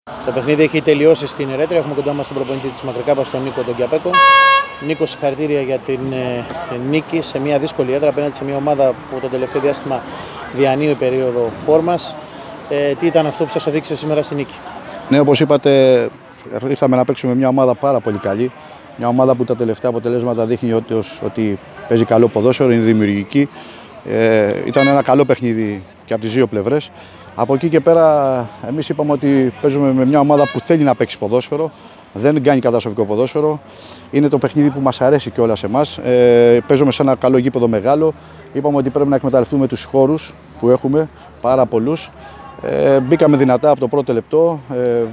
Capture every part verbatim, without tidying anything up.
Το παιχνίδι έχει τελειώσει στην Ερέτρια. Έχουμε κοντά μας τον προπονητή της Μακρικάπας, τον Νίκο τον Κιαπέκο. Νίκο, συγχαρητήρια για την ε, νίκη σε μια δύσκολη έδρα απέναντι σε μια ομάδα που το τελευταίο διάστημα διανύει περίοδο φόρμας. Ε, τι ήταν αυτό που σας οδήγησε σήμερα στη νίκη? Ναι, όπως είπατε, ήρθαμε να παίξουμε μια ομάδα πάρα πολύ καλή. Μια ομάδα που τα τελευταία αποτελέσματα δείχνει ότι, ότι παίζει καλό ποδόσφαιρο, είναι δημιουργική. Ε, ήταν ένα καλό παιχνίδι και από τις δύο πλευρές. Από εκεί και πέρα, εμείς είπαμε ότι παίζουμε με μια ομάδα που θέλει να παίξει ποδόσφαιρο. Δεν κάνει καταστροφικό ποδόσφαιρο. Είναι το παιχνίδι που μας αρέσει κιόλας εμάς. Ε, παίζουμε σε ένα καλό γήπεδο μεγάλο. Είπαμε ότι πρέπει να εκμεταλλευτούμε τους χώρους που έχουμε, πάρα πολλούς. Ε, μπήκαμε δυνατά από το πρώτο λεπτό. Ε, ε,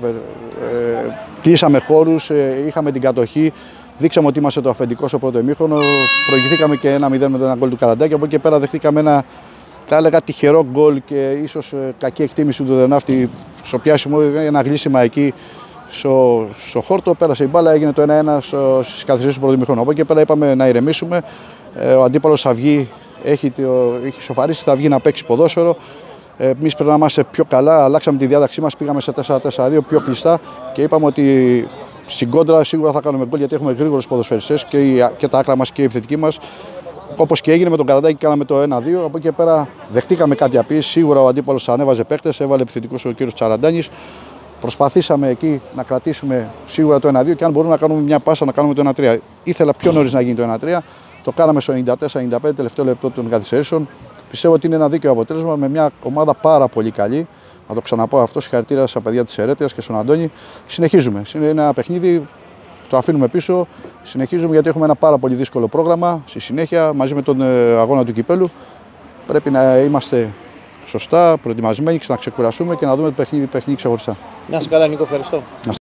κλείσαμε χώρους, ε, είχαμε την κατοχή. Δείξαμε ότι είμαστε το αφεντικό στο πρώτο ημίχρονο. Προηγηθήκαμε και ένα μηδέν με το ένα γκολ του Καραντάκη. Από εκεί και πέρα δεχτήκαμε ένα, θα έλεγα, τυχερό γκολ και ίσως κακή εκτίμηση του Δενάφτη στο πιάσιμο. Ένα γλύσιμα εκεί στο, στο χόρτο. Πέρασε η μπάλα, έγινε το ένα ένα στις καθυστερήσεις του πρώτου ημίχρονου. Από εκεί και πέρα είπαμε να ηρεμήσουμε. Ε, ο αντίπαλος θα βγει, έχει, έχει σοφαρίσει, θα βγει να παίξει ποδόσφαιρο. Εμείς πρέπει να είμαστε πιο καλά. Αλλάξαμε τη διάταξή μας, πήγαμε σε τέσσερα τέσσερα δύο πιο κλειστά και είπαμε ότι στην κόντρα σίγουρα θα κάνουμε γκολ γιατί έχουμε γρήγορους ποδοσφαιριστές και, και τα άκρα μας και η επιθετική μας. Όπως και έγινε με τον Καραντάκη, κάναμε το ένα δύο. Από εκεί και πέρα δεχτήκαμε κάποια πίεση. Σίγουρα ο αντίπαλος ανέβαζε παίκτες, έβαλε επιθετικούς ο κύριος Τσαραντάνης. Προσπαθήσαμε εκεί να κρατήσουμε σίγουρα το ένα δύο και αν μπορούμε να κάνουμε μια πάσα να κάνουμε το ένα τρία. Ήθελα πιο νωρίς να γίνει το ένα τρία. Το κάναμε στο ενενήντα τέσσερα ενενήντα πέντε, τελευταίο λεπτό των καθυστερήσεων. Πιστεύω ότι είναι ένα δίκαιο αποτέλεσμα με μια ομάδα πάρα πολύ καλή. Να το ξαναπώ αυτό, συγχαρητήρια στα παιδιά της Ερέτριας και στον Αντώνη. Συνεχίζουμε. Είναι ένα παιχνίδι, το αφήνουμε πίσω. Συνεχίζουμε γιατί έχουμε ένα πάρα πολύ δύσκολο πρόγραμμα. Στη συνέχεια, μαζί με τον αγώνα του Κυπέλου, πρέπει να είμαστε σωστά, προετοιμασμένοι και να ξεκουραστούμε και να δούμε το παιχνίδι, παιχνίδι ξεχωριστά. Να είσαι καλά, Νίκο, ευχαριστώ.